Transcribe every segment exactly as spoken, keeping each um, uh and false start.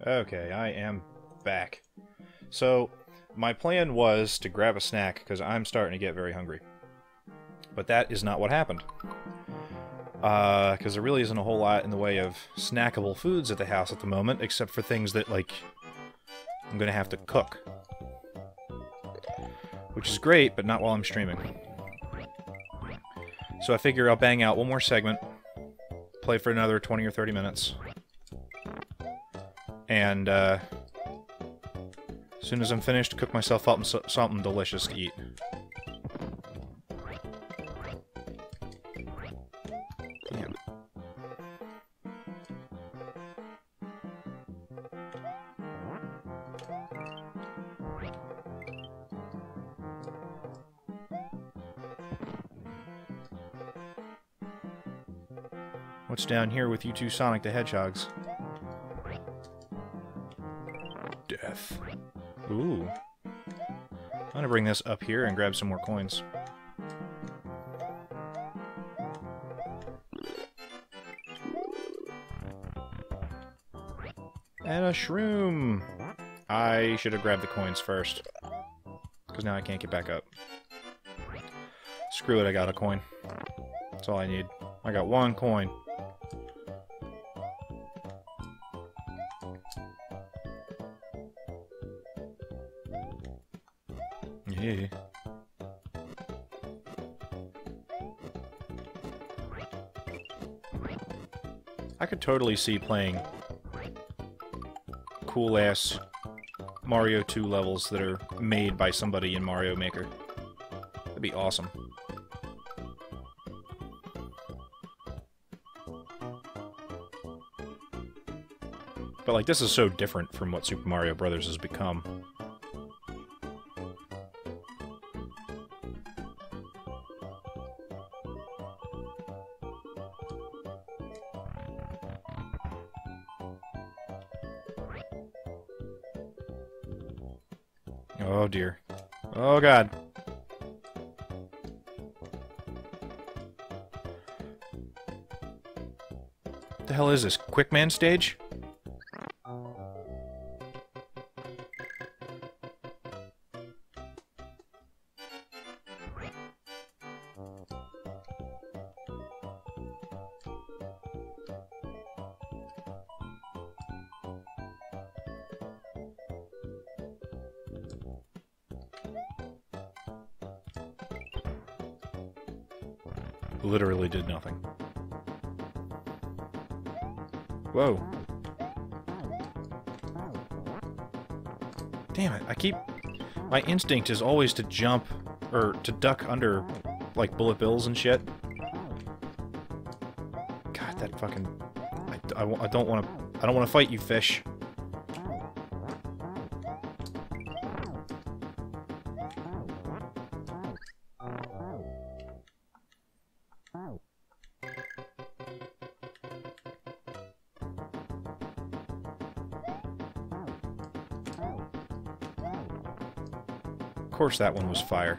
Okay, I am back. So, my plan was to grab a snack, because I'm starting to get very hungry. But that is not what happened. Uh, because there really isn't a whole lot in the way of snackable foods at the house at the moment, except for things that, like, I'm gonna have to cook. Which is great, but not while I'm streaming. So I figure I'll bang out one more segment, play for another twenty or thirty minutes, and, uh, as soon as I'm finished, cook myself up something delicious to eat. Damn. What's down here with you two Sonic the Hedgehogs? Death. Ooh. I'm gonna bring this up here and grab some more coins. And a shroom! I should have grabbed the coins first. Because now I can't get back up. Screw it, I got a coin. That's all I need. I got one coin. Yeah. I could totally see playing cool-ass Mario two levels that are made by somebody in Mario Maker. That'd be awesome. But, like, this is so different from what Super Mario Brothers has become. Oh dear. Oh god. What the hell is this? Quickman stage? Literally did nothing. Whoa. Damn it, I keep... My instinct is always to jump, or to duck under, like, bullet bills and shit. God, that fucking... I, I, I don't want to... I don't want to fight you, fish. Of course that one was fire.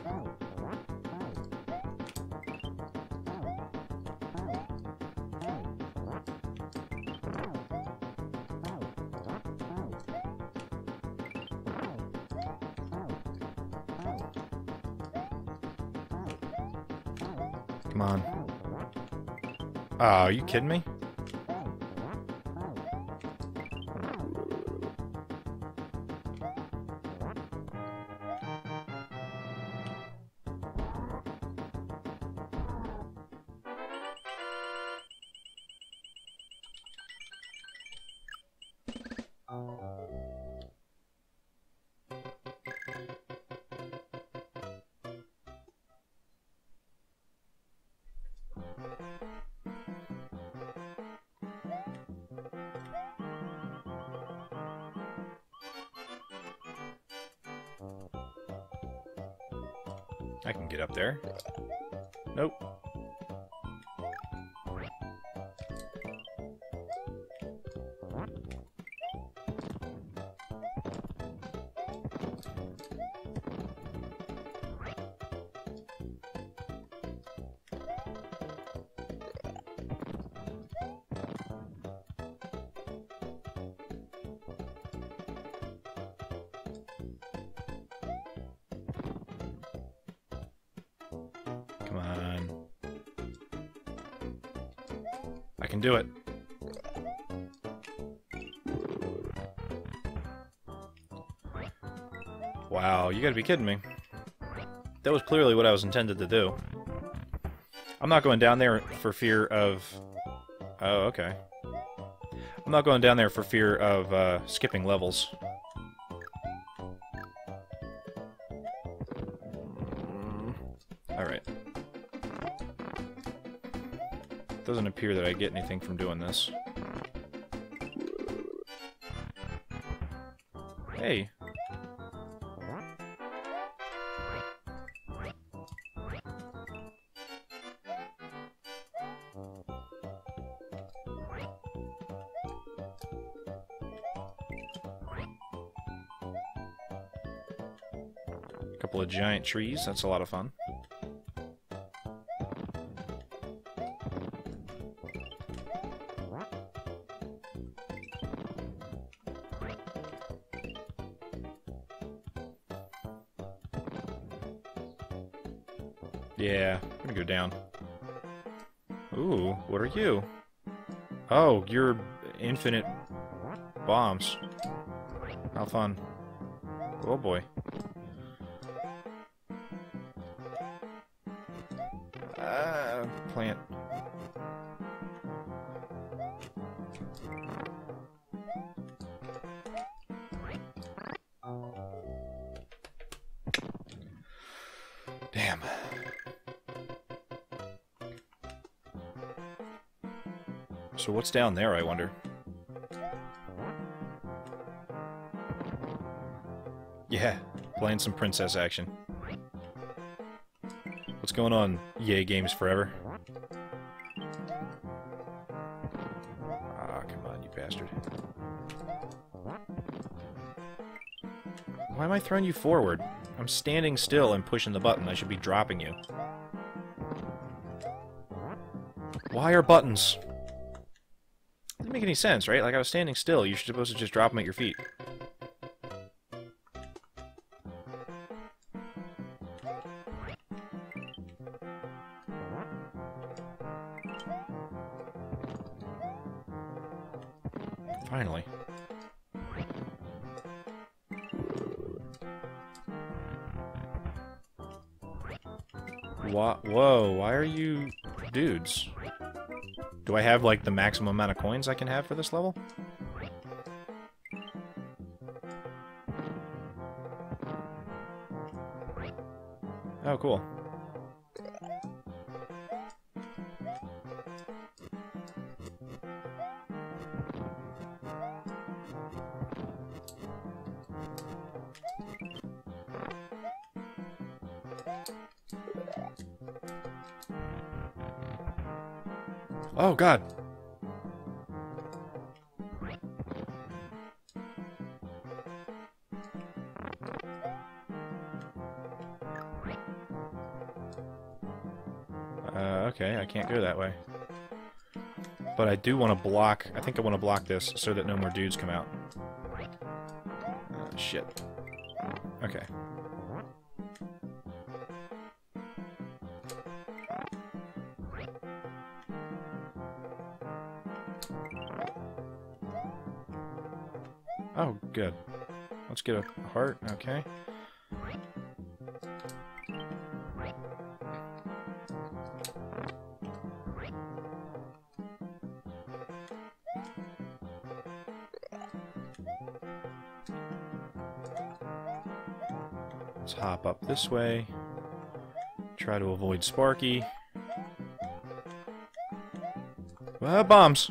Come on. Oh, are you kidding me? I can get up there. Nope. can do it. Wow, you gotta be kidding me. That was clearly what I was intended to do. I'm not going down there for fear of... Oh, okay. I'm not going down there for fear of uh, skipping levels. Alright. Doesn't appear that I get anything from doing this. Hey. Couple of giant trees, that's a lot of fun. Yeah, I'm gonna go down. Ooh, what are you? Oh, you're infinite bombs. How fun. Oh boy. Uh, plant. Damn. So what's down there, I wonder? Yeah, playing some princess action. What's going on, E A Games Forever? Ah, come on, you bastard. Why am I throwing you forward? I'm standing still and pushing the button. I should be dropping you. Why are buttons? Doesn't make any sense, right? Like, I was standing still. You're supposed to just drop them at your feet. Finally. Wha- Whoa, why are you dudes? Do I have, like, the maximum amount of coins I can have for this level? Oh, cool. Oh, God. Uh, okay, I can't go that way. But I do want to block... I think I want to block this so that no more dudes come out. Uh, shit. Okay. Oh, good. Let's get a heart, okay. Let's hop up this way. Try to avoid Sparky. Ah, bombs!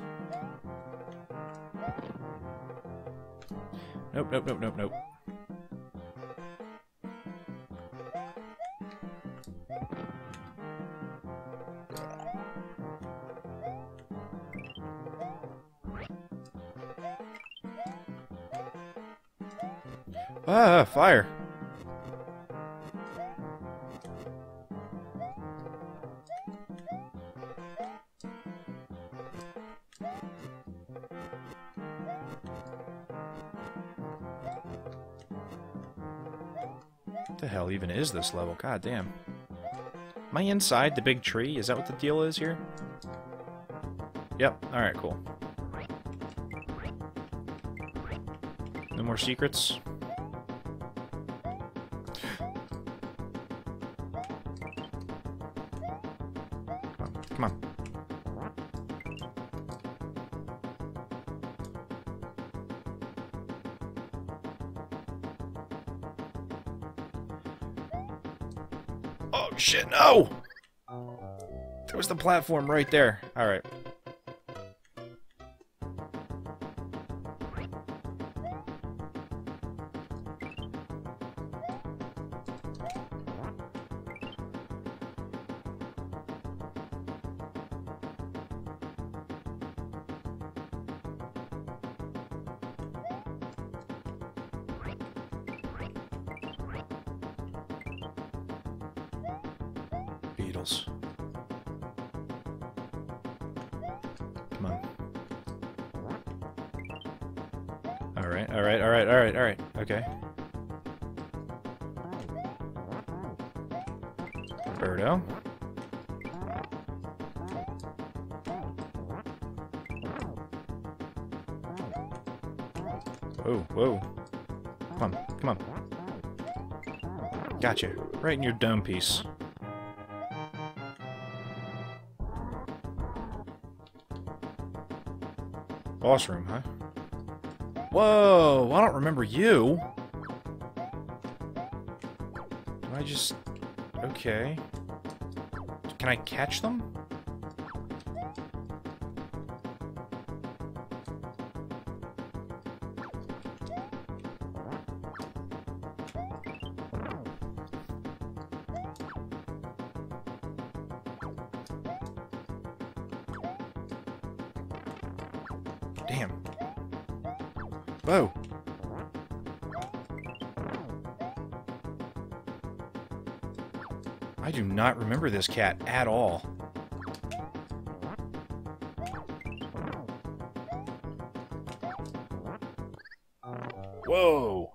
Nope, nope, nope, nope, nope. Ah, fire! What the hell even is this level? God damn. Am I inside the big tree? Is that what the deal is here? Yep. Alright, cool. No more secrets? Come on. Oh, shit, no! There was the platform right there. Alright. Beetles. Come on. Alright, alright, alright, alright, alright. Okay. Birdo. Whoa, whoa. Come on, come on. Gotcha. Right in your dome piece. Boss room, huh? Whoa! I don't remember you! Do I just... Okay. Can I catch them? Damn. Whoa. I do not remember this cat at all. Whoa.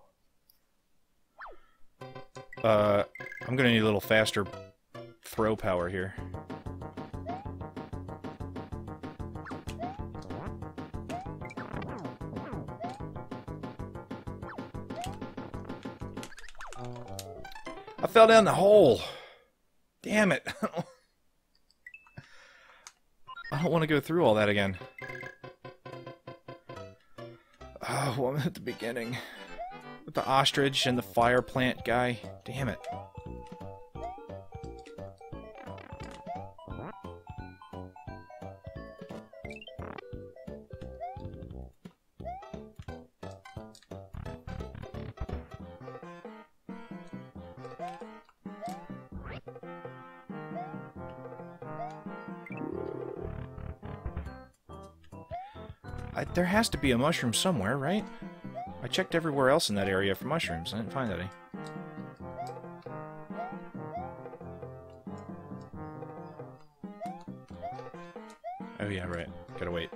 Uh, I'm gonna need a little faster throw power here. I fell down the hole. Damn it. I don't want to go through all that again. Oh, well, I'm at the beginning. With the ostrich and the fire plant guy. Damn it. I, there has to be a mushroom somewhere, right? I checked everywhere else in that area for mushrooms. I didn't find any. Oh yeah, right. Gotta wait.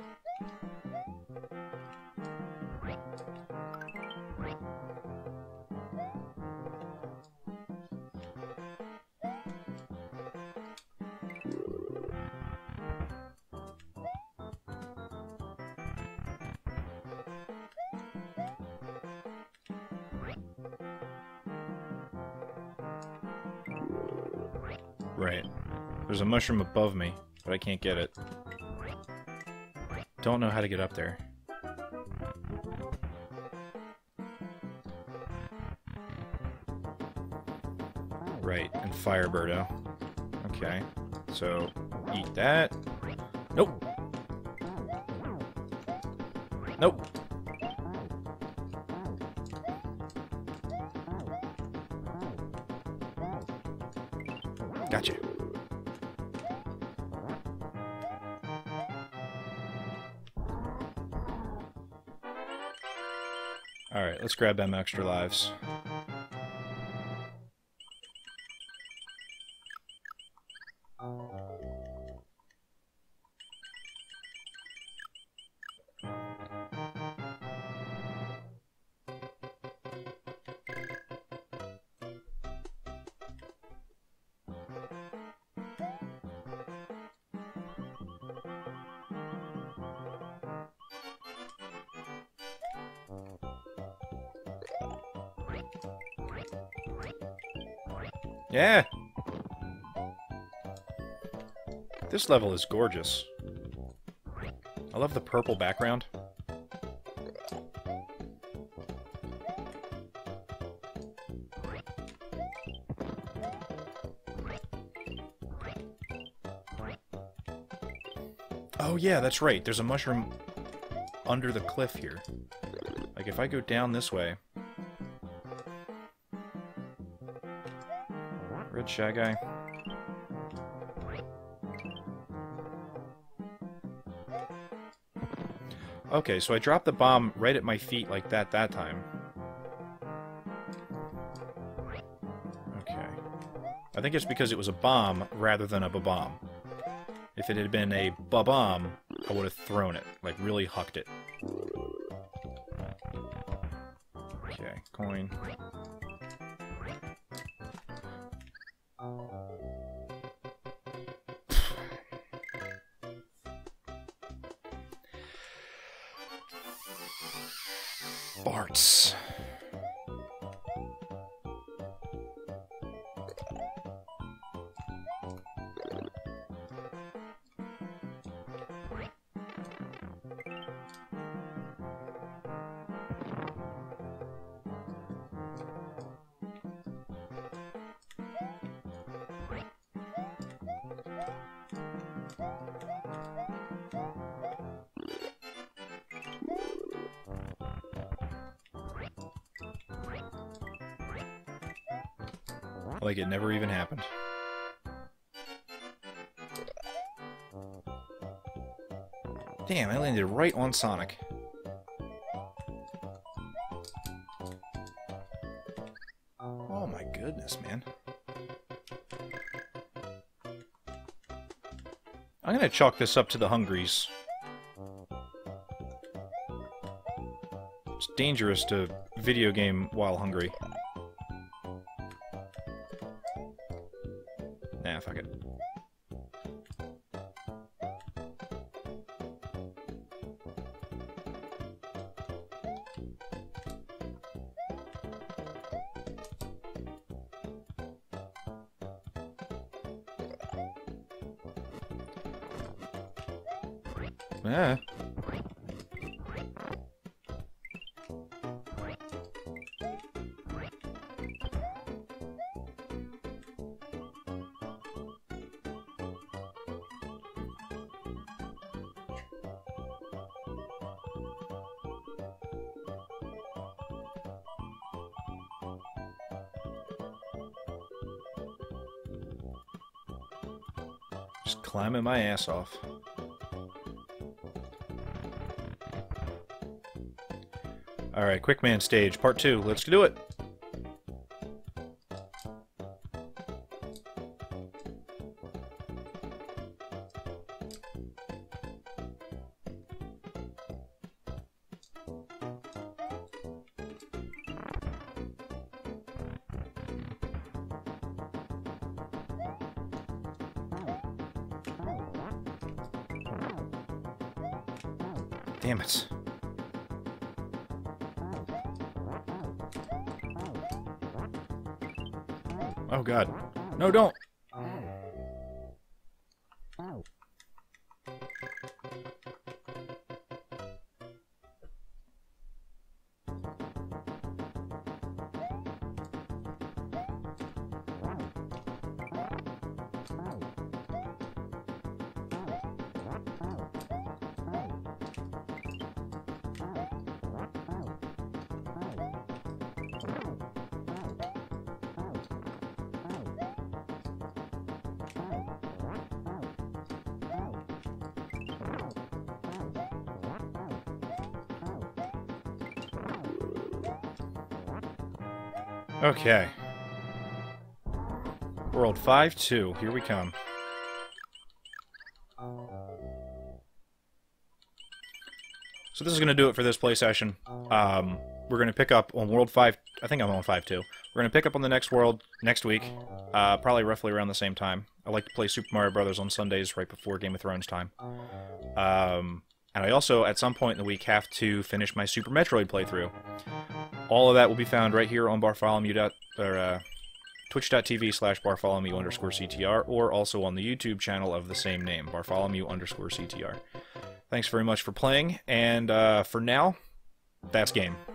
Right. There's a mushroom above me, but I can't get it. Don't know how to get up there. Right, and fire birdo. Okay, so eat that. Nope. Nope. Gotcha. Alright, let's grab them extra lives. Yeah! This level is gorgeous. I love the purple background. Oh yeah, that's right. There's a mushroom under the cliff here. Like, if I go down this way... Red Shy Guy. Okay, so I dropped the bomb right at my feet like that that time. Okay. I think it's because it was a bomb rather than a ba-bomb. If it had been a ba-bomb, I would have thrown it. Like, really hucked it. Okay, coin. Farts. Like it never even happened. Damn, I landed right on Sonic. Oh my goodness, man. I'm gonna chalk this up to the hungries. It's dangerous to video game while hungry. Nah, fuck it. Ah. Just climbing my ass off. Alright, Quick Man stage, part two. Let's do it! Damn it. Oh god. No, don't! Okay. World five two, here we come. So this is going to do it for this play session. Um, we're going to pick up on World five... I think I'm on five two. We're going to pick up on the next world next week. Uh, probably roughly around the same time. I like to play Super Mario Brothers on Sundays right before Game of Thrones time. Um, and I also, at some point in the week, have to finish my Super Metroid playthrough. All of that will be found right here on bartholomew. Or, uh, twitch.tv slash bartholomew underscore CTR, or also on the YouTube channel of the same name, bartholomew underscore CTR. Thanks very much for playing, and uh, for now, that's game.